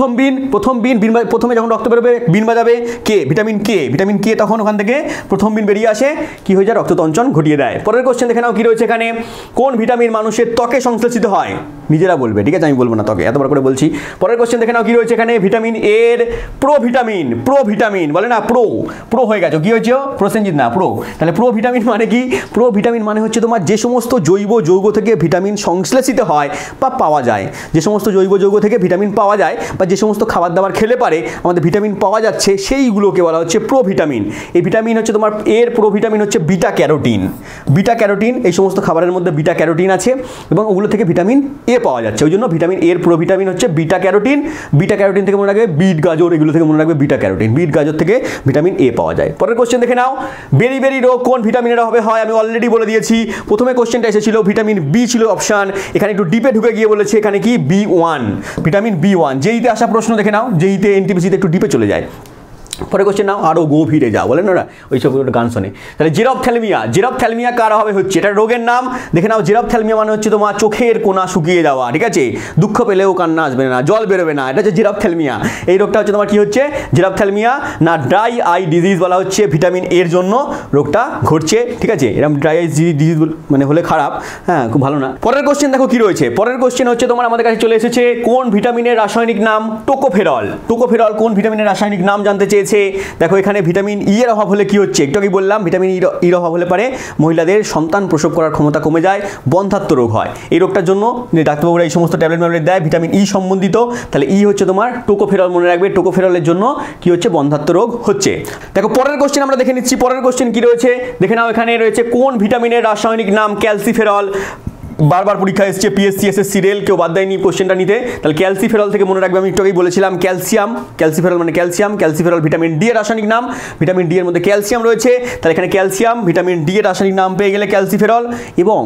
প্রথমে যখন রক্ত বেরোবে বিন বাজাবে কে? ভিটামিন কে, তখন ওখান থেকে প্রথম বিন বেরিয়ে আসে, কি হয়ে যায়? রক্ততঞ্চন ঘটিয়ে দেয়। পরের কোশ্চেন দেখে নাও কি রয়েছে এখানে। কোন ভিটামিন মানুষের ত্বকে সংশ্লেষিত হয়? নিজেরা বলবে, ঠিক আছে, আমি বলবো না তোকে, এতবার করে বলছি। পরের কোশ্চেন দেখে নাও কি রয়েছে এখানে, ভিটামিন এর প্রোভিটামিন বলে না, প্রো হয়ে গেছে, কি হয়েছে প্রসেনজিৎ না প্রো। তাহলে প্রোভিটামিন মানে কি? প্রোভিটামিন মানে হচ্ছে তোমার যে সমস্ত জৈব যৌগ থেকে ভিটামিন সংশ্লেষিত হয় বা পাওয়া যায়, যে সমস্ত জৈব যৌগ থেকে ভিটামিন পাওয়া যায় বা যে সমস্ত খাবার দাবার খেলে পারে আমাদের ভিটামিন পাওয়া যাচ্ছে, সেইগুলোকে বলা হচ্ছে প্রোভিটামিন। এই ভিটামিন হচ্ছে তোমার এর প্রোভিটামিন হচ্ছে বিটা ক্যারোটিন। এই সমস্ত খাবারের মধ্যে বিটা ক্যারোটিন আছে এবং ওগুলো থেকে ভিটামিন এ পাওয়া যাচ্ছে, ওই জন্য ভিটামিন এর প্রোভিটামিন হচ্ছে বিটা ক্যারোটিন থেকে মনে রাখবে বিট গাজর, এগুলো থেকে মনে রাখবে বিটা ক্যারোটিন, বিট গাজর থেকে ভিটামিন এ পাওয়া যায়। পরের কোশ্চেন দেখে নাও, বেরি রোগ কোন ভিটামিনের অভাবে হয়? আমি অলরেডি বলে দিয়েছি, প্রথমে কোশ্চেনটা এসেছিল ভিটামিন বি ছিল অপশন, এখানে একটু ডিপে ঢুকে গিয়ে বলেছে এখানে কি B1, ভিটামিন B1। যেইতে আসা প্রশ্ন দেখে নাও, যেইতে এনটিপিসিতে একটু ডিপে চলে যায়। পরে কোশ্চেন নাও, আরও গভীরে যাও, বলেন না ওই সব গান শোনে। তাহলে জেরপ্থ্যালমিয়া কার অভাবে হচ্ছে? এটা রোগের নাম, দেখে নাও। জেরপ্থ্যালমিয়া মানে হচ্ছে তোমার চোখের কোনা শুকিয়ে যাওয়া, ঠিক আছে, দুঃখ পেলেও কান্না আসবে না, জল বেরোবে না, এটা হচ্ছে জেরপ্থ্যালমিয়া। এই রোগটা হচ্ছে তোমার কি হচ্ছে? জেরপ্থ্যালমিয়া না ড্রাই আই ডিজিজ বলা হচ্ছে, ভিটামিন এর জন্য রোগটা ঘটছে, ঠিক আছে। এরকম ড্রাই আই ডিজিজ মানে হলে খারাপ, হ্যাঁ, খুব ভালো না। পরের কোশ্চেন দেখো কি রয়েছে, পরের কোশ্চেন হচ্ছে তোমার আমাদের কাছে চলে এসেছে, কোন ভিটামিনের রাসায়নিক নাম টোকোফেরল? কোন ভিটামিনের রাসায়নিক নাম জানতে চেয়েছে। দেখো এখানে ভিটামিন ই এর অভাব হলে কি হচ্ছে, একটু আগে বললাম, ভিটামিন ইর অভাব হলে পারে মহিলাদের সন্তান প্রসব করার ক্ষমতা কমে যায়, বন্ধ্যাত্ব রোগ হয়। এই রোগটার জন্য ডাক্তারবাবুরা এই সমস্ত ট্যাবলেট দেয়, ভিটামিন ই সম্বন্ধিত। তাহলে ই হচ্ছে তোমার টোকোফেরল, মনে রাখবে টোকোফেরলের জন্য কি হচ্ছে? বন্ধ্যাত্ব রোগ হচ্ছে। দেখো পরের কোশ্চেন আমরা দেখে নিচ্ছি, পরের কোশ্চেন কি রয়েছে দেখে নাও। এখানে রয়েছে কোন ভিটামিনের রাসায়নিক নাম ক্যালসিফেরল? বারবার পরীক্ষা এসছে, পিএসসি এসএসসি রেল, কেউ বাদ দেয়নি কোশ্চেনটা নিতে। তাহলে ক্যালসিফেরল থেকে মনে রাখবে, আমি একটু আগেই বলেছিলাম ক্যালসিফেরল মানে ক্যালসিফেরল ভিটামিন ডি এর রাসায়নিক নাম, ভিটামিন ডি এর মধ্যে ক্যালসিয়াম রয়েছে। তাহলে এখানে ক্যালসিয়াম ভিটামিন ডি এর রাসায়নিক নাম পেয়ে গেলে ক্যালসিফেরল। এবং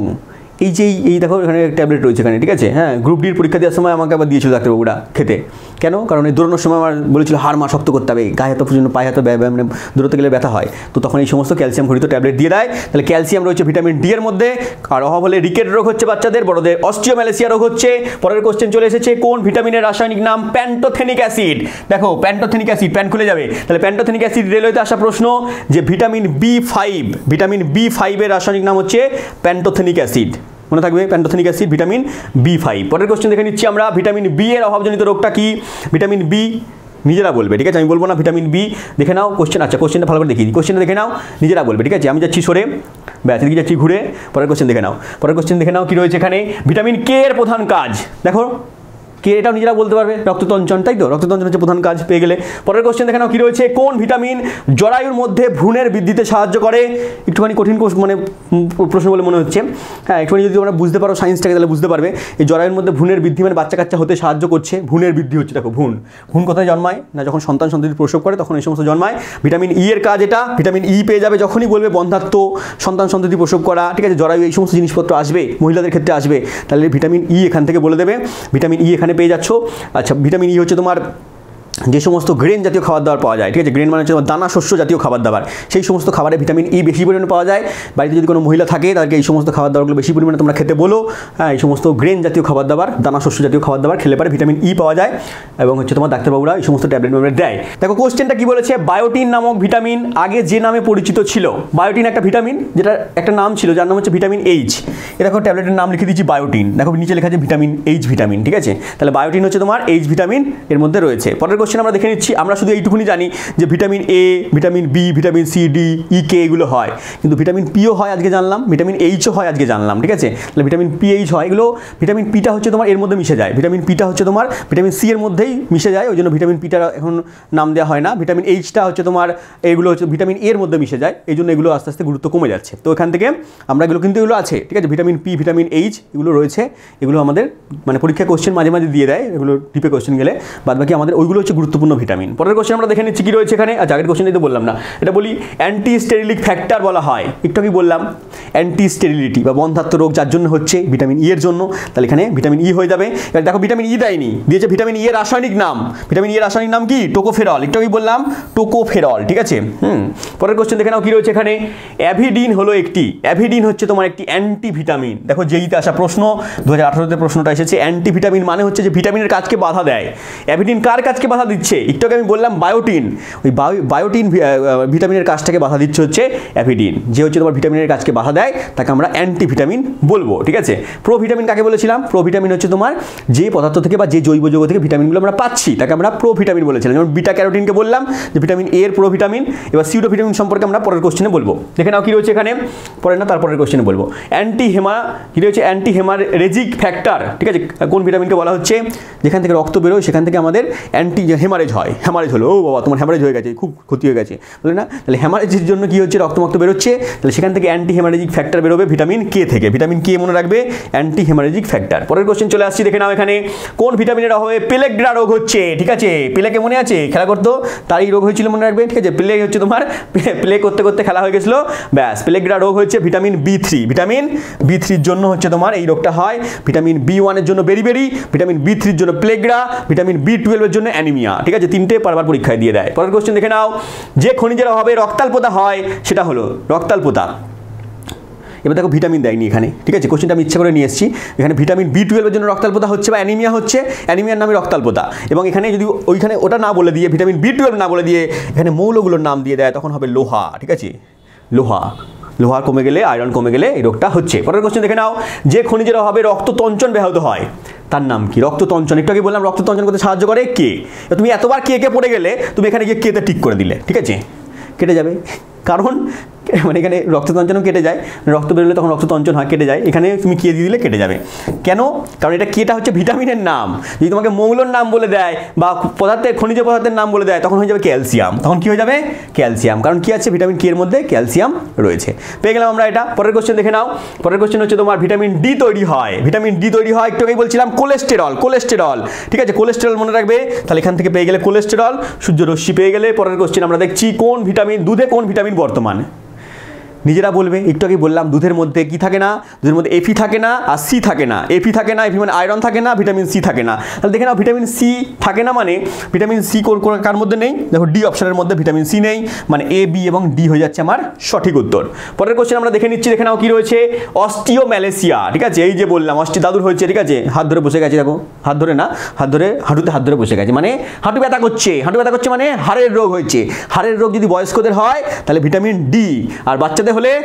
এই দেখো এখানে ট্যাবলেট রয়েছে এখানে, ঠিক আছে, হ্যাঁ, গ্রুপ ডির পরীক্ষা দেওয়ার সময় আমাকে আবার দিয়েছিল ডাক্তারবাবুরা খেতে। কেন? কারণ এই দৌড়ানোর সময় আমার বলেছিল হাড় মা শক্ত করতে হবে, গায়ে হাত পর্যন্ত পায়ে হাতে মানে দৌড়তে গেলে ব্যথা হয়, তো তখন এই সমস্ত ক্যালসিয়াম ঘটিত ট্যাবলেট দিয়ে দেয়। তাহলে ক্যালসিয়াম রয়েছে ভিটামিন ডি এর মধ্যে। আর অভাব হলে রিকেট রোগ হচ্ছে বাচ্চাদের, বড়দের অস্টিওম্যালেসিয়া রোগ হচ্ছে। পরের কোশ্চেন চলে এসেছে, কোন ভিটামিনের রাসায়নিক নাম প্যান্টোথেনিক অ্যাসিড? দেখো প্যান্টোথেনিক অ্যাসিড, প্যান খুলে যাবে। তাহলে প্যান্টোথেনিক অ্যাসিড রেলওয়েতে আসা প্রশ্ন, যে ভিটামিন B5 এর রাসায়নিক নাম হচ্ছে প্যান্টোথেনিক অ্যাসিড, মনে থাকবে, প্যান্টোথেনিক অ্যাসিড ভিটামিন B5। পরের কোশ্চেন দেখে নিচ্ছি আমরা, ভিটামিন বি এর অভাবজনিত রোগটা কি? ভিটামিন বি নিজেরা বলবে, ঠিক আছে, আমি বলবো না। ভিটামিন বি দেখে নাও কোশ্চেন, আচ্ছা কোশ্চেনটা ভালো করে দেখিয়ে দিই, কোশ্চেনটা দেখে নাও, নিজেরা বলবে, ঠিক আছে। আমি যাচ্ছি সরে, ব্যাস এদিকে যাচ্ছি ঘুরে। পরের কোশ্চেন দেখে নাও কি রয়েছে এখানে। ভিটামিন কে এর প্রধান কাজ? দেখো কে, এটাও নিজেরা বলতে পারবে, রক্ততঞ্চন, তাই তো, রক্ততঞ্চন হচ্ছে প্রধান কাজ, পেয়ে গেলে। পরের কোশ্চেন দেখে নাও কি রয়েছে, কোন ভিটামিন জরায়ুর মধ্যে ভ্রূণের বৃদ্ধিতে সাহায্য করে? একটুখানি কঠিন মানে প্রশ্ন বলে মনে হচ্ছে, হ্যাঁ, একটুখানি যদি আমরা বুঝতে পারো সায়েন্সটাকে তাহলে বুঝতে পারবে। এই জরায়ুর মধ্যে ভ্রূণের বৃদ্ধি মানে বাচ্চা কাচ্চা হতে সাহায্য করছে, ভ্রূণের বৃদ্ধি হচ্ছে। দেখো ভ্রূণ কোথায় জন্মায় না, যখন সন্ততি প্রসব করে তখন এই সমস্ত জন্মায়। ভিটামিন ই এর কাজ এটা, ভিটামিন ই পেয়ে যাবে যখনই বলবে বন্ধ্যাত্ব, সন্ততি প্রসব করা, ঠিক আছে, জরায়ু, এই সমস্ত জিনিসপত্র আসবে, মহিলাদের ক্ষেত্রে আসবে। তাহলে ভিটামিন ই এখান থেকে বলে দেবে, ভিটামিন ই এখানে পেয়ে যাচ্ছ। আচ্ছা, ভিটামিন ই হচ্ছে তোমার যে সমস্ত গ্রেন জাতীয় খাবার দাবার পাওয়া যায়, ঠিক আছে, গ্রেন মানে হচ্ছে দানা শস্য জাতীয় খাবার দাবার, সেই সমস্ত খাবারে ভিটামিন ই বেশি পরিমাণে পাওয়া যায়। বাড়িতে যদি কোনো মহিলা থাকে তাদেরকে এই সমস্ত খাবার দাবারগুলো বেশি পরিমাণে তোমরা খেতে বলো, হ্যাঁ, এই সমস্ত গ্রেন জাতীয় খাবার দাবার, দানা শস্য জাতীয় খাবার দাবার খেলে পারে ভিটামিন ই পাওয়া যায়, এবং হচ্ছে তোমার ডাক্তারবাবুরা এই সমস্ত ট্যাবলেট দেয়। দেখো কোশ্চেনটা কি বলেছে, বায়োটিন নামক ভিটামিন আগে যে নামে পরিচিত ছিল, বায়োটিন একটা ভিটামিন যেটা একটা নাম ছিল, যার নাম হচ্ছে ভিটামিন এইচ। এ দেখো ট্যাবলেটের নাম লিখে দিচ্ছি বায়োটিন, দেখো নিচে লেখা আছে ভিটামিন এইচ ভিটামিন, ঠিক আছে। তাহলে বায়োটিন হচ্ছে তোমার এইচ ভিটামিন এর মধ্যে রয়েছে। পরের কোশ্চেন আমরা দেখে নিচ্ছি, আমরা শুধু এইটুকুনি জানি যে vitamin A, vitamin B, vitamin C, D, E, K এগুলো হয়, কিন্তু ভিটামিন পিও হয় আজকে জানলাম, ভিটামিন এইচও হয় আজকে জানলাম, ঠিক আছে। তাহলে ভিটামিন পিএইচ হয়, এগুলো ভিটামিন পিটা হচ্ছে তোমার এর মধ্যে মিশে যায়, ভিটামিন পিটা হচ্ছে তোমার ভিটামিন সি এর মধ্যেই মিশে যায়, ওই জন্য ভিটামিন পিটা এখন নাম দেওয়া হয় না। ভিটামিন এইচটা হচ্ছে তোমার এগুলো হচ্ছে ভিটামিন এর মধ্যে মিশে যায়, এই জন্য এগুলো আস্তে আস্তে গুরুত্ব কমে যাচ্ছে। তো এখান থেকে আমরা এগুলো কিন্তু এগুলো আছে, ঠিক আছে, ভিটামিন পি, ভিটামিন এইচ এগুলো রয়েছে, এগুলো আমাদের মানে পরীক্ষা কোশ্চেন মাঝে মাঝে দিয়ে দেয়, এগুলো ডিপে কোশ্চেন গেলে, বাদ বাকি আমাদের ওইগুলো হচ্ছে গুরুত্বপূর্ণ ভিটামিন। পরের কোশ্চেন আমরা দেখে নিচ্ছি কি রয়েছে এখানে। আচ্ছা, আগের কোশ্চেনটাই তো বললাম না, এটা বলি অ্যান্টি স্টেরিলিক ফ্যাক্টর বলা হয়, একটু কি বললাম, অ্যান্টি স্টেরিলিটি বা বন্ধ্যাত্ব রোগ যার জন্য হচ্ছে ভিটামিন ই এর জন্য, তাহলে এখানে ভিটামিন ই হয়ে যাবে। এবার দেখো ভিটামিন ই দেয়নি, দিয়েছে ভিটামিন ই এর রাসায়নিক নাম, ভিটামিন ই এর রাসায়নিক নাম কি? টোকোফেরল, একটু কি বললাম, টোকোফেরল, ঠিক আছে। পরের কোশ্চেন দেখে নাও কি রয়েছে এখানে। অ্যাভিডিন হচ্ছে তোমার একটি অ্যান্টি ভিটামিন। দেখো যেইতে আসা প্রশ্ন 2018তে প্রশ্নটা এসেছে, অ্যান্টি ভিটামিন মানে হচ্ছে যে ভিটামিনের কাজকে বাধা দেয়। অ্যাভিডিন কার কাজকে বাধা বাধা দিচ্ছে? একটু আগে আমি বললাম বায়োটিন, ওই বায়োটিন ভিটামিনের কাজটাকে বাধা দিচ্ছে হচ্ছে অ্যাভিডিন। যে হচ্ছে তোমার ভিটামিনের কাজকে বাধা দেয় তাকে আমরা অ্যান্টিভিটামিন বলবো, ঠিক আছে। প্রোভিটামিন কাকে বলেছিলাম? প্রোভিটামিন হচ্ছে তোমার যে পদার্থ থেকে বা যে জৈব যৌগ থেকে ভিটামিনগুলো আমরা পাচ্ছি তাকে আমরা প্রোভিটামিন বলেছিলাম। যেমন বিটা ক্যারোটিনকে বললাম যে ভিটামিন এ এর প্রোভিটামিন। এবার সিউডোভিটামিন সম্পর্কে আমরা পরের কোশ্চেনে বলবো। দেখে নাও কি রয়েছে এখানে, পরে না তারপরের কোশ্চেনে বলবো। কি রয়েছে? অ্যান্টি হেমারেজিক ফ্যাক্টর, ঠিক আছে। কোন ভিটামিনকে বলা হচ্ছে? যেখান থেকে রক্ত বেরোয় সেখান থেকে আমাদের অ্যান্টি হেমারেজ হয়। হেমারেজ হলো, ও বাবা তোমার হেমারেজ হয়ে গেছে, খুব ক্ষতি হয়ে গেছে, বলে না? তাহলে হেমারেজের জন্য কি হচ্ছে? রক্তমক্ত বেরোচ্ছে, তাহলে সেখান থেকে অ্যান্টি হেমারেজিক ফ্যাক্টর বেরোবে ভিটামিন কে থেকে। ভিটামিন কে মনে রাখবে, অ্যান্টি হেমারেজিক ফ্যাক্টর। পরের কোশ্চেন চলে আসছি, দেখে নাও এখানে কোন ভিটামিনের অভাবে পেলেগ্রা রোগ হচ্ছে, ঠিক আছে। পেলেকে মনে আছে, খেলা করতো তার এই রোগ হয়েছিল মনে রাখবে, ঠিক আছে। পেলে হচ্ছে তোমার প্লে করতে করতে খেলা হয়ে গেছিলো, ব্যাস পেলেগ্রা রোগ হচ্ছে ভিটামিন B3। ভিটামিন B3-র জন্য হচ্ছে তোমার এই রোগটা হয়। ভিটামিন B1-এর জন্য বেরিবেরি, ভিটামিন B3-র জন্য প্লেগ্রা, ভিটামিন B12-এর জন্য অ্যানিমিয়া, ঠিক আছে। তিনটে বারবার পরীক্ষায় দিয়ে দেয়। পরের কোশ্চেন দেখে নাও, যে খনিজের অভাবে রক্তাল্পতা হয় সেটা হলো রক্তাল্পতা। এবার দেখো ভিটামিন দেয়নি এখানে, ঠিক আছে। কোশ্চেনটা আমি ইচ্ছা করে নিয়ে এসেছি। এখানে ভিটামিন B12-এর জন্য রক্তাল্পতা হচ্ছে বা অ্যানিমিয়া হচ্ছে, অ্যানিমিয়ার নামে রক্তাল্পতা। এবং এখানে যদি ওইখানে ওটা না বলে দিয়ে ভিটামিন B12 না বলে দিয়ে এখানে মৌলগুলোর নাম দিয়ে দেয় তখন হবে লোহা, ঠিক আছে। লোহা কমে গেলে, আয়রন কমে গেলে এই রোগটা হচ্ছে। পরের কোশ্চেন দেখে নাও, যে খনিজের অভাবে রক্ততঞ্চন ব্যাহত হয় তার নাম কি? রক্ততঞ্চন, একটু আগে বললাম রক্ততঞ্চন করতে সাহায্য করে কে। তুমি এতবার কে পড়ে গেলে তুমি এখানে গিয়ে কেতে টিক করে দিলে, ঠিক আছে, কেটে যাবে। কারণ মানে এখানে রক্ততঞ্চনও কেটে যায়, রক্ত বেরোলে তখন রক্ততঞ্চন হয়, কেটে যায়। এখানে তুমি কে দিয়ে দিলে কেটে যাবে। কেন? কারণ এটা কেটা হচ্ছে ভিটামিনের নাম। যদি তোমাকে মৌলর নাম বলে দেয় বা খনিজ পদার্থের নাম বলে দেয় তখন হয়ে যাবে ক্যালসিয়াম। তখন কি হয়ে যাবে? ক্যালসিয়াম। কারণ কি আছে? ভিটামিন কে এর মধ্যে ক্যালসিয়াম রয়েছে। পেয়ে গেলাম আমরা এটা। পরের কোশ্চেন দেখে নাও। পরের কোশ্চেন হচ্ছে তোমার ভিটামিন ডি তৈরি হয়। ভিটামিন ডি তৈরি হয় একটু আগেই বলছিলাম কোলেস্টেরল, ঠিক আছে। কোলেস্টেরল মনে রাখবে, তাহলে এখান থেকে পেয়ে গেলে কোলেস্টেরল, সূর্যরশ্মি পেয়ে গেলে। পরের কোশ্চেন আমরা দেখছি কোন ভিটামিন, দুধে কোন ভিটামিন বর্তমান? নিজেরা বলবে। একটু আগে বললাম দুধের মধ্যে কি থাকে না? দুধের মধ্যে এফি থাকে না আর সি থাকে না। এফি থাকে না, এফি মানে আয়রন থাকে না, ভিটামিন সি থাকে না। তাহলে দেখে নাও ভিটামিন সি থাকে না মানে ভিটামিন সি কার মধ্যে নেই? দেখো ডি অপশনের মধ্যে ভিটামিন সি নেই, মানে এ বি এবং ডি হয়ে যাচ্ছে আমার সঠিক উত্তর। পরের কোশ্চেন আমরা দেখে নিচ্ছি, দেখে নাও কি রয়েছে। অস্টিওম্যালেসিয়া, ঠিক আছে। এই যে বললাম দাদুর হয়েছে, ঠিক আছে। হাত ধরে বসে গেছে, দেখো হাত ধরে না, হাঁটুতে হাত ধরে বসে গেছে, মানে হাঁটু ব্যথা করছে মানে হাড়ের রোগ হয়েছে। হাড়ের রোগ যদি বয়স্কদের হয় তাহলে ভিটামিন ডি, আর বাচ্চাদের হলে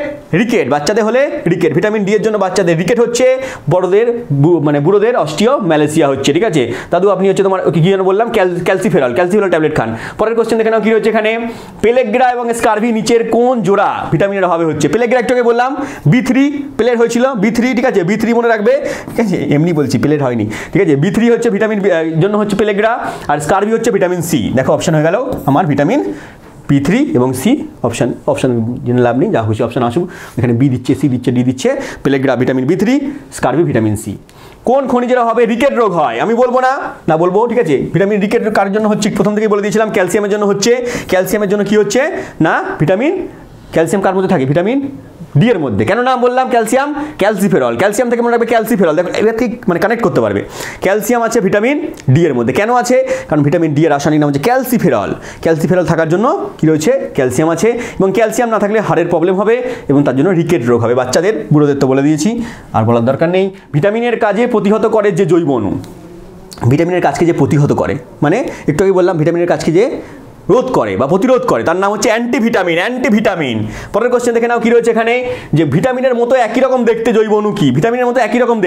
রিকেট। ভিটামিন ডি এর জন্য বাচ্চাদের রিকেট হচ্ছে, বড়দের মানে বুড়োদের অস্টিওম্যালেসিয়া হচ্ছে, ঠিক আছে। দাদু আপনি হচ্ছে তোমার কি যেন বললাম ক্যালসিফেরল ট্যাবলেট খান। পরের কোশ্চেন দেখে নাও কি রয়েছে এখানে। পেলেগ্রা এবং স্কারভি নিচের কোন জোড়া ভিটামিনের অভাবে হচ্ছে? পেলেগ্রা একটু আগে বললাম B3 প্লেট হয়েছিল, B3, ঠিক আছে। B3 মনে রাখবে, ঠিক আছে। এমনি বলছি, প্লেট হয়নি, ঠিক আছে। B3 হচ্ছে ভিটামিন জন্য হচ্ছে পেলেগ্রা, আর স্কারভি হচ্ছে ভিটামিন সি। দেখো অপশন হয়ে গেল আমার ভিটামিন B3 এবং সি। অপশন জেনে লাভ নেই, যা খুশি অপশন আসুক। এখানে বি দিচ্ছে, সি দিচ্ছে, ডি দিচ্ছে। Pellagra vitamin B3, scurvy vitamin C. কোন খনিজের অভাবে রিকেট রোগ হয়? আমি বলবো না বলবো, ঠিক আছে। ভিটামিন রিকেট কার জন্য হচ্ছে? প্রথম থেকেই বলে দিয়েছিলাম ক্যালসিয়ামের জন্য হচ্ছে। ক্যালসিয়ামের জন্য কি হচ্ছে না? ক্যালসিয়াম কার মধ্যে থাকে? ভিটামিন ডি এর মধ্যে। কেন নাম বললাম ক্যালসিফেরল? ক্যালসিয়াম থেকে মনে রাখবে ক্যালসিফেরল। দেখো এবার ঠিক মানে কানেক্ট করতে পারবে। ক্যালসিয়াম আছে ভিটামিন ডি এর মধ্যে। কেন আছে? কারণ ভিটামিন ডি এর রাসায়নিক নাম হচ্ছে ক্যালসিফেরল থাকার জন্য কি রয়েছে? ক্যালসিয়াম আছে। এবং ক্যালসিয়াম না থাকলে হাড়ের প্রবলেম হবে এবং তার জন্য রিকেট রোগ হবে বাচ্চাদের, বুড়োদের তো বলে দিয়েছি, আর বলার দরকার নেই। ভিটামিনের কাজে প্রতিহত করে যে জৈব অণু, ভিটামিনের কাজকে যে প্রতিহত করে, মানে একটু আগে বললাম ভিটামিনের কাজকে যে রোধ করে বা প্রতিরোধ করে তার নাম হচ্ছে অ্যান্টিভিটামিন। পরের কোশ্চেন দেখে নাও কি রয়েছে এখানে। যে ভিটামিনের মতো একই রকম দেখতে জৈব অণু কি? ভিটামিনের মতো একই রকম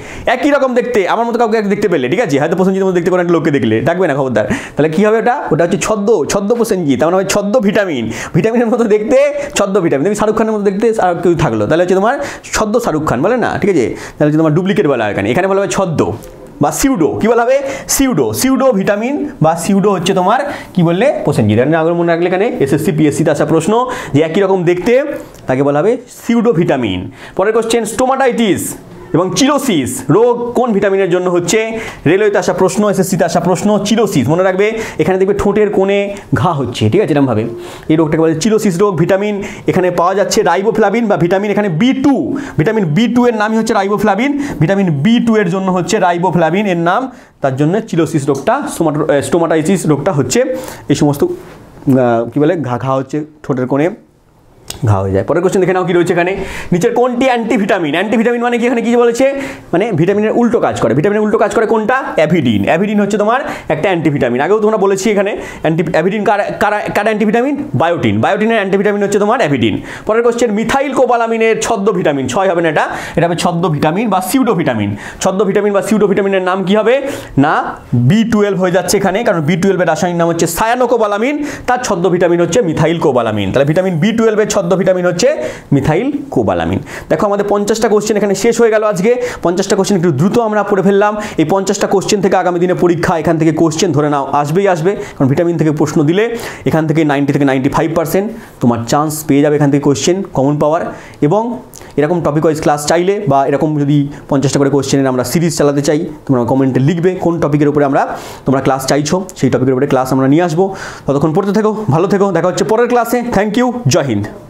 দেখতে আমার মতো কাউকে দেখতে পেলে, ঠিক আছে, হয়তো প্রসেনজিতের মতো দেখতে কোনো একটা লোককে দেখলে ডাকবে না, খবরদার। তাহলে কি হবে ওটা হচ্ছে ছদ্ম প্রসেনজিৎ, তার মানে হবে ছদ্ম ভিটামিনের মতো দেখতে ছদ্ম ভিটামিন। তুমি শাহরুখ খানের মতো দেখতে আর কেউ থাকলো তাহলে হচ্ছে তোমার ছদ্ম শাহরুখ খান বলে না, ঠিক আছে। তাহলে হচ্ছে তোমার ডুপ্লিকেট বলা হয় এখানে বলা হবে ছদ্ম বা সিউডো। কি বলা হবে? সিউডো ভিটামিন বা সিউডো হচ্ছে তোমার কি বললে? প্রসেনজিৎ। আগে মনে রাখলে এখানে SSC PSC-তে আসা প্রশ্ন যে একই রকম দেখতে তাকে বলা হবে সিউডো ভিটামিন। পরের কোশ্চেন স্টোমাটাইটিস এবং চিরোসিস রোগ কোন ভিটামিনের জন্য হচ্ছে? রেলওয়েতে আসা প্রশ্ন, SSC-তে আসা প্রশ্ন। চিরোসিস মনে রাখবে, এখানে দেখবে ঠোঁটের কোণে ঘা হচ্ছে, ঠিক আছে, এরকমভাবে। এই রোগটাকে বলে চিরোসিস রোগ। ভিটামিন এখানে পাওয়া যাচ্ছে রাইবোফ্লাভিন বা ভিটামিন এখানে B2। ভিটামিন B2 এর নামই হচ্ছে রাইবোফ্লাভিন। ভিটামিন B2 এর জন্য হচ্ছে রাইবোফ্লাভিন এর নাম, তার জন্য চিরোসিস রোগটা, স্টোমাটাইটিস রোগটা হচ্ছে। এই সমস্ত কি বলে ঘা হচ্ছে ঠোঁটের কোণে, ঘা হয়ে যায়। পরের কোশ্চেন দেখে নাও কি রয়েছে এখানে, নিচের কোনটি অ্যান্টিভিটামিন? অ্যান্টিভিটামিন মানে কি, এখানে কি বলেছে, মানে ভিটামিনের উল্টো কাজ করে। ভিটামিনের উল্টো কাজ করে কোনটা? অ্যাভিডিন। অ্যাভিডিন হচ্ছে তোমার একটা অ্যান্টিভিটামিন, আগেও তোমরা বলেছি এখানে। অ্যাভিডিন কার অ্যান্টিভিটামিন? বায়োটিন। বায়োটিনের অ্যান্টিভিটামিন হচ্ছে তোমার অ্যাভিডিন। পরের কোশ্চেন, মিথাইল কোবালামিনের ছদ্ম ভিটামিন, 6 হবে না এটা, এটা হবে ছদ্ম ভিটামিন বা সিউডো ভিটামিন। ছদ্ম ভিটামিন বা সিউডো ভিটামিনের নাম কি হবে না B12 হয়ে যাচ্ছে এখানে, কারণ B12 এর রাসায়নিক নাম হচ্ছে সায়ানোকোবালামিন, তার ছদ্ম ভিটামিন হচ্ছে মিথাইল কোবালামিন। তাহলে ভিটামিন B12 এর ছদ্ম ভিটামিন হচ্ছে মিথাইল কোবালামিন। দেখো আমাদের 50টা কোশ্চেন এখানে শেষ হয়ে গেল আজকে। 50টা কোশ্চেন একটু দ্রুত আমরা পড়ে ফেললাম। এই 50টা কোশ্চেন থেকে আগামী দিনে পরীক্ষা এখান থেকে কোশ্চেন ধরে নাও আসবেই আসবে, কারণ ভিটামিন থেকে প্রশ্ন দিলে এখান থেকে 90 থেকে 95% তোমার চান্স পেয়ে যাবে এখান থেকে কোশ্চেন কমন পাওয়ার। এবং এরকম টপিক ওয়াইজ ক্লাস চাইলে বা এরকম যদি 50টা করে কোশ্চেনের আমরা সিরিজ চালাতে চাই, তোমরা কমেন্টে লিখবে কোন টপিকের উপরে তোমরা ক্লাস চাইছো, সেই টপিকের উপরে ক্লাস আমরা নিয়ে আসবো। ততক্ষণ পড়তে থেকো, ভালো থেকো, দেখা হচ্ছে পরের ক্লাসে। থ্যাংক ইউ, জয় হিন্দ।